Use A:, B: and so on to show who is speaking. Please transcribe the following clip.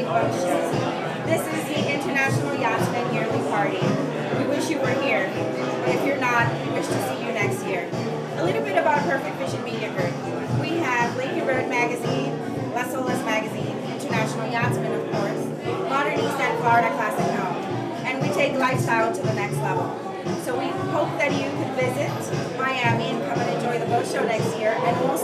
A: boat show. This is the International Yachtsman Yearly Party. We wish you were here. If you're not, we wish to see you next year. A little bit about Perfect Fishing Media Group. We have Lady Road Magazine, Les Olas Magazine, International Yachtsman, of course, Modern East and Florida Classic Home, and we take lifestyle to the next level. So we hope that you can visit Miami and come and enjoy the boat show next year, and we'll